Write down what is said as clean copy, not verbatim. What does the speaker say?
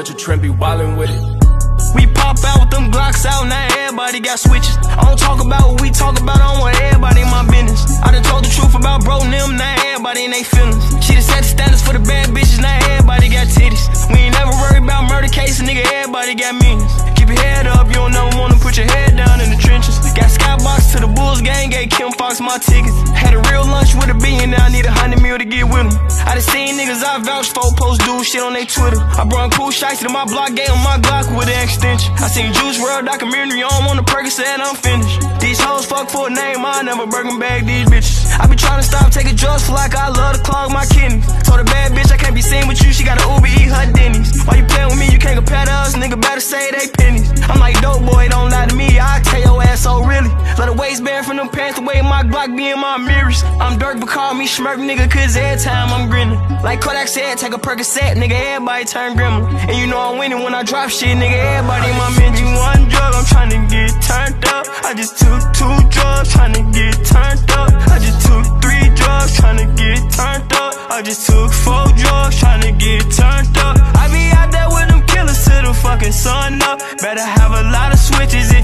catch a trend, be wildin' with it. We pop out with them Glocks out, now everybody got switches. I don't talk about what we talk about, I don't want everybody in my business. I done told the truth about bro and them, now everybody in they feelings. She done set the standards for the bad bitches, now everybody got titties. We ain't never worried about murder cases, nigga, everybody got millions. Keep your head up, you don't never wanna put your head down in the trenches. Got skybox to the Bulls gang, gave Kim Fox my tickets. Had a real lunch with a billion, now I need 100 mil to get with them. I done seen niggas I vouched for post dude shit on they Twitter. I brought cool shots to my block, gave them my Glock with an extension. I seen Juice WRLD documentary on the Percocet, I'm finished. These hoes fuck for a name, I never Birkin bag these bitches. I be tryna stop taking drugs for like I love to clog my kidneys. Told a bad bitch I can't be seen with you, she got an Uber eat her Denny's. Why you playin' with me, you can't compare to us, nigga better say they pennies. I'm like dope boy, don't lie to me, I tell your ass so really. Let the waistband from them pants, the way my Glock be in my mirrors. I'm Dirk but call me Schmirk, nigga, cause every time I'm grinning. Like Kodak said, take a Percocet, nigga, everybody turn gremlin. And you know I'm winning when I drop shit, nigga, everybody in my mention. One drug, I'm tryna get turned up. I just took 2 drugs, tryna get turned up. I just took 3 drugs, tryna get turned up. I just took 4 drugs, tryna get turned up. I be out there with them killers till the fucking sun up. Better have a lot of switches